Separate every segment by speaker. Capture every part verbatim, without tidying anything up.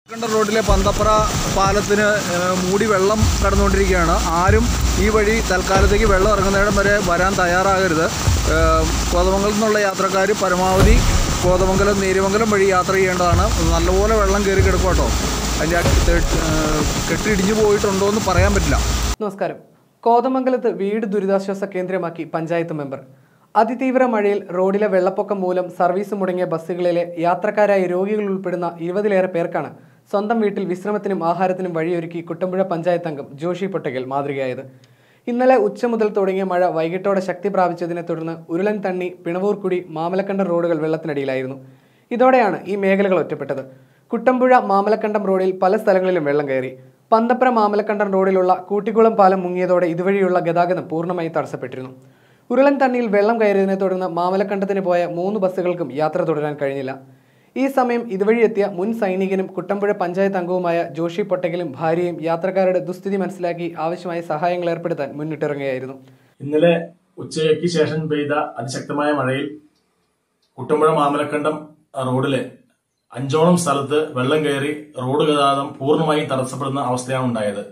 Speaker 1: റോഡിലെ പന്തപ്ര പാലത്തിന് മൂടി വെള്ളം കടന്നുകൊണ്ടിരിക്കുകയാണ്. ആരും ഈ വഴി തൽക്കാലത്തേക്ക് വെള്ളം ഇറങ്ങുന്നിടം വരെ വരാൻ തയ്യാറാകരുത്. കോതമംഗലത്ത് നിന്നുള്ള യാത്രക്കാർ പരമാവധി കോതമംഗലം നേര്യമംഗലം വഴി യാത്ര ചെയ്യേണ്ടതാണ്. നല്ലപോലെ വെള്ളം കയറി കിടക്കും കേട്ടോ. അതിൻ്റെ കെട്ടിടിഞ്ഞു പോയിട്ടുണ്ടോ എന്ന് പറയാൻ പറ്റില്ല.
Speaker 2: നമസ്കാരം. കോതമംഗലത്ത് വീട് ദുരിതാശ്വാസ കേന്ദ്രമാക്കി പഞ്ചായത്ത് മെമ്പർ. അതിതീവ്ര മഴയിൽ റോഡിലെ വെള്ളപ്പൊക്കം മൂലം സർവീസ് മുടങ്ങിയ ബസ്സുകളിലെ യാത്രക്കാരായ രോഗികൾ ഉൾപ്പെടുന്ന ഇരുപതിലേറെ പേർക്കാണ് സ്വന്തം വീട്ടിൽ വിശ്രമത്തിനും ആഹാരത്തിനും വഴിയൊരുക്കി കുട്ടമ്പുഴ പഞ്ചായത്ത് അംഗം ജോഷി പൊട്ടകൽ മാതൃകയായത്. ഇന്നലെ ഉച്ച മുതൽ തുടങ്ങിയ മഴ വൈകിട്ടോടെ ശക്തി പ്രാപിച്ചതിനെ തുടർന്ന് ഉരുളൻ തണ്ണി, പിണവൂർക്കുടി, മാമലക്കണ്ടം റോഡുകൾ വെള്ളത്തിനടിയിലായിരുന്നു. ഇതോടെയാണ് ഈ മേഖലകൾ ഒറ്റപ്പെട്ടത്. കുട്ടമ്പുഴ മാമലക്കണ്ടം റോഡിൽ പല സ്ഥലങ്ങളിലും വെള്ളം കയറി. പന്തപ്ര മാമലക്കണ്ടം റോഡിലുള്ള കൂട്ടിക്കുളം പാലം മുങ്ങിയതോടെ ഇതുവഴിയുള്ള ഗതാഗതം പൂർണ്ണമായി തടസ്സപ്പെട്ടിരുന്നു. ഉരുളൻ തണ്ണിയിൽ വെള്ളം കയറിയതിനെ തുടർന്ന് മാമലക്കണ്ടത്തിന് പോയ മൂന്ന് ബസ്സുകൾക്കും യാത്ര തുടരാൻ കഴിഞ്ഞില്ല. ഈ സമയം ഇതുവഴി എത്തിയ മുൻ സൈനികനും കുട്ടമ്പുഴ പഞ്ചായത്ത് അംഗവുമായ ജോഷി പൊട്ടകലും ഭാര്യയും യാത്രക്കാരുടെ ദുസ്ഥിതി മനസ്സിലാക്കി ആവശ്യമായ സഹായങ്ങൾ ഏർപ്പെടുത്താൻ മുന്നിട്ടിറങ്ങുകയായിരുന്നു.
Speaker 3: ഇന്നലെ ഉച്ചയ്ക്ക് ശേഷം പെയ്ത അതിശക്തമായ മഴയിൽ കുട്ടമ്പുഴ മാമലക്കണ്ടം റോഡിലെ അഞ്ചോളം സ്ഥലത്ത് വെള്ളം കയറി റോഡ് ഗതാഗതം പൂർണ്ണമായും തടസ്സപ്പെടുന്ന അവസ്ഥയാണ് ഉണ്ടായത്.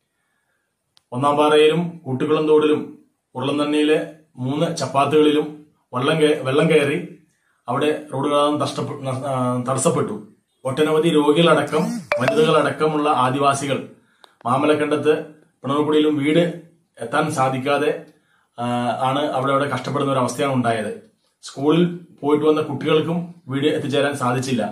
Speaker 3: ഒന്നാം പാറയിലും കൂട്ടുകുളം തോടിലും ഉരുളൻതണ്ണിയിലെ മൂന്ന് ചപ്പാത്തുകളിലും വെള്ളം വെള്ളം കയറി അവിടെ റോഡ് ഗതാഗതം തടസ്സപ്പെട്ടു. ഒട്ടനവധി രോഗികളടക്കം വനിതകളടക്കമുള്ള ആദിവാസികൾ മാമലക്കണ്ടത്ത് പിണർക്കുടിയിലും വീട് എത്താൻ സാധിക്കാതെ ആണ് അവിടെ അവിടെ കഷ്ടപ്പെടുന്ന ഒരു അവസ്ഥയാണ് ഉണ്ടായത്. സ്കൂളിൽ പോയിട്ട് വന്ന കുട്ടികൾക്കും വീട് എത്തിച്ചേരാൻ സാധിച്ചില്ല.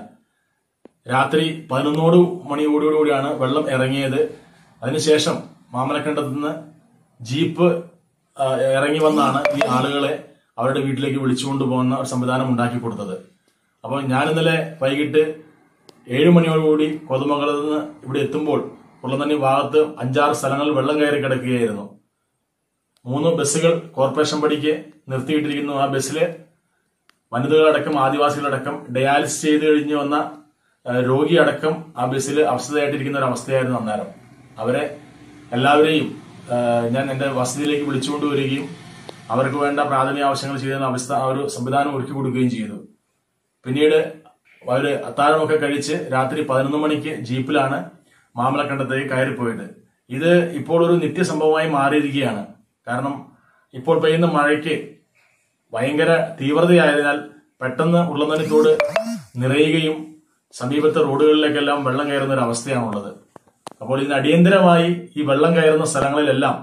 Speaker 3: രാത്രി പതിനൊന്നോട് മണിയോടുകൂടിയാണ് വെള്ളം ഇറങ്ങിയത്. അതിനുശേഷം മാമലക്കണ്ടത്ത് നിന്ന് ജീപ്പ് ഇറങ്ങി വന്നാണ് ഈ ആളുകളെ അവരുടെ വീട്ടിലേക്ക് വിളിച്ചുകൊണ്ടു പോകുന്ന ഒരു സംവിധാനം ഉണ്ടാക്കി കൊടുത്തത്. അപ്പോൾ ഞാൻ ഇന്നലെ വൈകിട്ട് ഏഴു മണിയോടുകൂടി കോതമംഗലത്ത് നിന്ന് ഇവിടെ എത്തുമ്പോൾ ഉരുളൻതണ്ണി ഭാഗത്ത് അഞ്ചാറ് സ്ഥലങ്ങളിൽ വെള്ളം കയറി കിടക്കുകയായിരുന്നു. മൂന്ന് ബസ്സുകൾ കോർപ്പറേഷൻ പടിക്ക് നിർത്തിയിട്ടിരിക്കുന്നു. ആ ബസ്സിലെ വനിതകളടക്കം ആദിവാസികളടക്കം ഡയാലിസിസ് ചെയ്ത് കഴിഞ്ഞു വന്ന രോഗി അടക്കം ആ ബസ്സിൽ അവസ്ഥയായിട്ടിരിക്കുന്ന ഒരു അവസ്ഥയായിരുന്നു അന്നേരം. അവരെ എല്ലാവരെയും ഞാൻ എന്റെ വസതിയിലേക്ക് വിളിച്ചുകൊണ്ടുവരികയും അവർക്ക് വേണ്ട പ്രാഥമിക ആവശ്യങ്ങൾ ചെയ്യുന്ന അവസ്ഥ ആ ഒരു സംവിധാനം ഒരുക്കി കൊടുക്കുകയും ചെയ്തു. പിന്നീട് അവര് അത്താഴമൊക്കെ കഴിച്ച് രാത്രി പതിനൊന്ന് മണിക്ക് ജീപ്പിലാണ് മാമലക്കണ്ടത്തേക്ക് കയറിപ്പോയത്. ഇത് ഇപ്പോൾ ഒരു നിത്യസംഭവമായി മാറിയിരിക്കുകയാണ്. കാരണം ഇപ്പോൾ പെയ്യുന്ന മഴയ്ക്ക് ഭയങ്കര തീവ്രതയായതിനാൽ പെട്ടെന്ന് ഉരുളൻതണ്ണിത്തോട് നിറയുകയും സമീപത്തെ റോഡുകളിലേക്കെല്ലാം വെള്ളം കയറുന്ന ഒരു അവസ്ഥയാണുള്ളത്. അപ്പോൾ ഇതിന് അടിയന്തരമായി ഈ വെള്ളം കയറുന്ന സ്ഥലങ്ങളിലെല്ലാം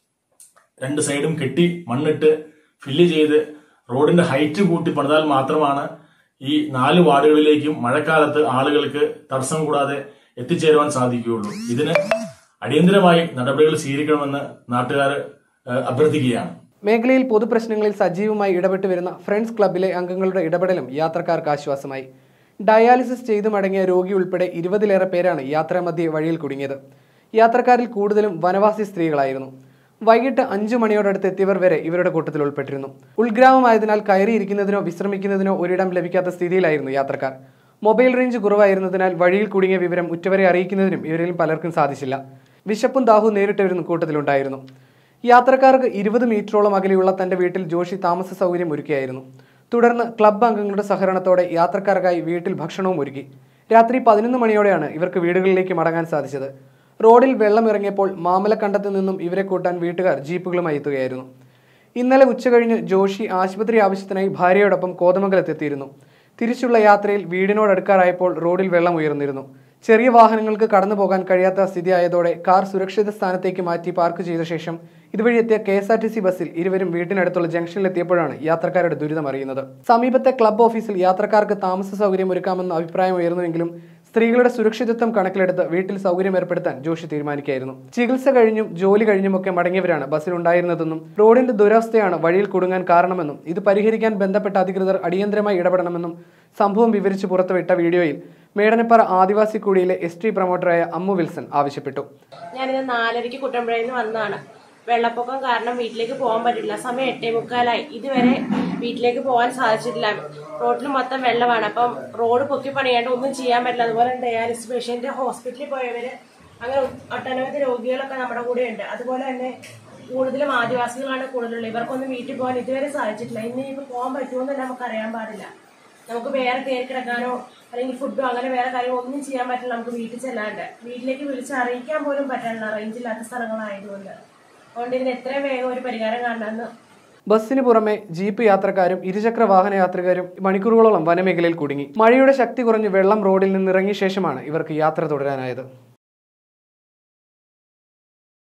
Speaker 3: രണ്ട് സൈഡും കെട്ടി മണ്ണിട്ട് ഫില്ല് ചെയ്ത് റോഡിന്റെ ഹൈറ്റ് കൂട്ടി പണിതാൽ മാത്രമാണ് ഈ നാല് വാർഡുകളിലേക്കും മഴക്കാലത്ത് ആളുകൾക്ക് തടസ്സം കൂടാതെ എത്തിച്ചേരുവാൻ സാധിക്കുകയുള്ളൂ. ഇതിന് അടിയന്തരമായി നടപടികൾ സ്വീകരിക്കണമെന്ന് നാട്ടുകാർ അഭ്യർത്ഥിക്കുകയാണ്.
Speaker 2: മേഖലയിൽ പൊതുപ്രശ്നങ്ങളിൽ സജീവമായി ഇടപെട്ടു വരുന്ന ഫ്രണ്ട്സ് ക്ലബിലെ അംഗങ്ങളുടെ ഇടപെടലും യാത്രക്കാർക്ക് ആശ്വാസമായി. ഡയാലിസിസ് ചെയ്തു മടങ്ങിയ രോഗി ഉൾപ്പെടെ ഇരുപതിലേറെ പേരാണ് യാത്രാമധ്യേ വഴിയിൽ കുടുങ്ങിയത്. യാത്രക്കാരിൽ കൂടുതലും വനവാസി സ്ത്രീകളായിരുന്നു. വൈകിട്ട് അഞ്ചു മണിയോടടുത്ത് എത്തിയവർ വരെ ഇവരുടെ കൂട്ടത്തിൽ ഉൾപ്പെട്ടിരുന്നു. ഉൾഗ്രാമമായതിനാൽ കയറിയിരിക്കുന്നതിനോ വിശ്രമിക്കുന്നതിനോ ഒരിടം ലഭിക്കാത്ത സ്ഥിതിയിലായിരുന്നു യാത്രക്കാർ. മൊബൈൽ റേഞ്ച് കുറവായിരുന്നതിനാൽ വഴിയിൽ കുടുങ്ങിയ വിവരം ഉറ്റവരെ അറിയിക്കുന്നതിനും ഇവരിൽ പലർക്കും സാധിച്ചില്ല. വിശപ്പും ദാഹവും നേരിട്ടവരും കൂട്ടത്തിലുണ്ടായിരുന്നു. യാത്രക്കാർക്ക് ഇരുപത് മീറ്ററോളം അകലെയുള്ള തന്റെ വീട്ടിൽ ജോഷി താമസ സൗകര്യം ഒരുക്കിയായിരുന്നു. തുടർന്ന് ക്ലബ്ബ് അംഗങ്ങളുടെ സഹകരണത്തോടെ യാത്രക്കാർക്കായി വീട്ടിൽ ഭക്ഷണവും ഒരുക്കി. രാത്രി പതിനൊന്ന് മണിയോടെയാണ് ഇവർക്ക് വീടുകളിലേക്ക് മടങ്ങാൻ സാധിച്ചത്. റോഡിൽ വെള്ളം ഇറങ്ങിയപ്പോൾ മാമലക്കണ്ടത്ത് നിന്നും ഇവരെ കൂട്ടാൻ വീട്ടുകാർ ജീപ്പുകളുമായി എത്തുകയായിരുന്നു. ഇന്നലെ ഉച്ചകഴിഞ്ഞ് ജോഷി ആശുപത്രി ആവശ്യത്തിനായി ഭാര്യയോടൊപ്പം കോതമംഗലത്തെത്തിയിരുന്നു. തിരിച്ചുള്ള യാത്രയിൽ വീടിനോടടുക്കാറായപ്പോൾ റോഡിൽ വെള്ളം ഉയർന്നിരുന്നു. ചെറിയ വാഹനങ്ങൾക്ക് കടന്നു പോകാൻ കഴിയാത്ത സ്ഥിതിയായതോടെ കാർ സുരക്ഷിത സ്ഥാനത്തേക്ക് മാറ്റി പാർക്ക് ചെയ്ത ശേഷം ഇതുവഴി എത്തിയ K S R T C ബസ്സിൽ ഇരുവരും വീട്ടിനടുത്തുള്ള ജംഗ്ഷനിലെത്തിയപ്പോഴാണ് യാത്രക്കാരുടെ ദുരിതം അറിയുന്നത്. സമീപത്തെ ക്ലബ്ബ് ഓഫീസിൽ യാത്രക്കാർക്ക് താമസ സൗകര്യം ഒരുക്കാമെന്ന അഭിപ്രായം ഉയർന്നുവെങ്കിലും സ്ത്രീകളുടെ സുരക്ഷിതത്വം കണക്കിലെടുത്ത് വീട്ടിൽ സൗകര്യം ഏർപ്പെടുത്താൻ ജോഷി തീരുമാനിക്കുകയായിരുന്നു. ചികിത്സ കഴിഞ്ഞും ജോലി കഴിഞ്ഞുമൊക്കെ മടങ്ങിയവരാണ് ബസ്സിലുണ്ടായിരുന്നതെന്നും റോഡിന്റെ ദുരവസ്ഥയാണ് വഴിയിൽ കുടുങ്ങാൻ കാരണമെന്നും ഇത് പരിഹരിക്കാൻ ബന്ധപ്പെട്ട അധികൃതർ അടിയന്തരമായി ഇടപെടണമെന്നും സംഭവം വിവരിച്ച് പുറത്തുവിട്ട വീഡിയോയിൽ മേടനപ്പാറ ആദിവാസി കൂടിയിലെ എസ് ടി പ്രൊമോട്ടറായ അമ്മു വിൽസൺ ആവശ്യപ്പെട്ടു.
Speaker 4: ഞാനിത് നാലരയ്ക്ക് കുട്ടമ്പുഴയിൽ നിന്ന് വന്നതാണ്. വെള്ളപ്പൊക്കം കാരണം വീട്ടിലേക്ക് പോകാൻ പറ്റില്ല. സമയം എട്ടേ മുക്കാലായി. ഇതുവരെ വീട്ടിലേക്ക് പോകാൻ സാധിച്ചിട്ടില്ല. റോഡിൽ മൊത്തം വെള്ളമാണ്. അപ്പം റോഡ് പൊക്കി പണിയാണ്ട് ഒന്നും ചെയ്യാൻ പറ്റില്ല. അതുപോലെ ഡയാലിസിസ് പേഷ്യന്റ്, ഹോസ്പിറ്റലിൽ പോയവര്, അങ്ങനെ ഒട്ടനവധി രോഗികളൊക്കെ നമ്മുടെ കൂടെ ഉണ്ട്. അതുപോലെ തന്നെ കൂടുതലും ആദിവാസികളാണ് കൂടുതലുള്ളത്. ഇവർക്കൊന്നും വീട്ടിൽ പോകാൻ ഇതുവരെ സാധിച്ചിട്ടില്ല. ഇനി ഇപ്പൊ പോകാൻ പറ്റുമോ എന്ന് നമുക്ക് അറിയാൻ പാടില്ല. നമുക്ക് വേറെ കയറി കിടക്കാനോ അല്ലെങ്കിൽ ഫുഡോ അങ്ങനെ വേറെ കാര്യമോ ഒന്നും ചെയ്യാൻ പറ്റില്ല. നമുക്ക് വീട്ടിൽ ചെല്ലാണ്ട് വീട്ടിലേക്ക് വിളിച്ച് അറിയിക്കാൻ പോലും പറ്റില്ല, റേഞ്ചില്ലാത്ത സ്ഥലങ്ങളായതുകൊണ്ട്. അതുകൊണ്ട് ഇതിന് എത്രയും വേഗം ഒരു പരിഹാരം കാണണമെന്ന്.
Speaker 2: ബസ്സിന് പുറമെ ജീപ്പ് യാത്രക്കാരും ഇരുചക്ര വാഹന യാത്രികരും മണിക്കൂറുകളോളം വനമേഖലയിൽ കുടുങ്ങി. മഴയുടെ ശക്തി കുറഞ്ഞ് വെള്ളം റോഡിൽ നിന്നിറങ്ങിയ ശേഷമാണ് ഇവർക്ക് യാത്ര തുടരാനായത്.